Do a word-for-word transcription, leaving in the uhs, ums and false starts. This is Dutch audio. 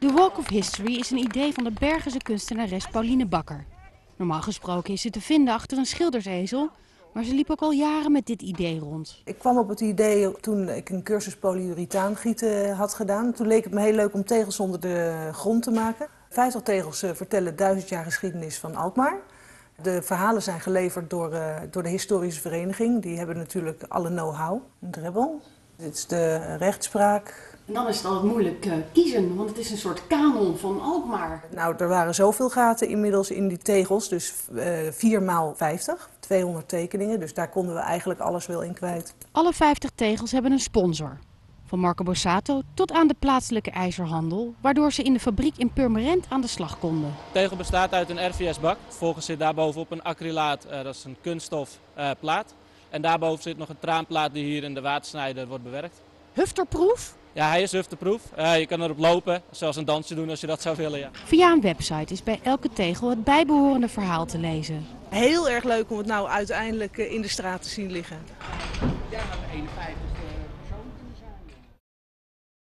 De Walk of History is een idee van de Bergense kunstenares Pauline Bakker. Normaal gesproken is ze te vinden achter een schildersezel, maar ze liep ook al jaren met dit idee rond. Ik kwam op het idee toen ik een cursus polyurethaan gieten had gedaan. Toen leek het me heel leuk om tegels onder de grond te maken. Vijftig tegels vertellen duizend jaar geschiedenis van Alkmaar. De verhalen zijn geleverd door, uh, door de historische vereniging. Die hebben natuurlijk alle know-how. Een drebbel. Dit is de rechtspraak. En dan is het altijd moeilijk uh, kiezen, want het is een soort kanon van Alkmaar. Nou, er waren zoveel gaten inmiddels in die tegels, dus uh, vier maal vijftig, tweehonderd tekeningen. Dus daar konden we eigenlijk alles wel in kwijt. Alle vijftig tegels hebben een sponsor. Van Marco Borsato tot aan de plaatselijke ijzerhandel, waardoor ze in de fabriek in Purmerend aan de slag konden. De tegel bestaat uit een R V S-bak. Vervolgens zit daarbovenop een acrylaat, uh, dat is een kunststof uh, plaat. En daarboven zit nog een traanplaat die hier in de watersnijder wordt bewerkt. Hufterproof? Ja, hij is hufteproof. Uh, je kan erop lopen, zelfs een dansje doen als je dat zou willen. Ja. Via een website is bij elke tegel het bijbehorende verhaal te lezen. Heel erg leuk om het nou uiteindelijk in de straat te zien liggen. Ja, eenenvijftig.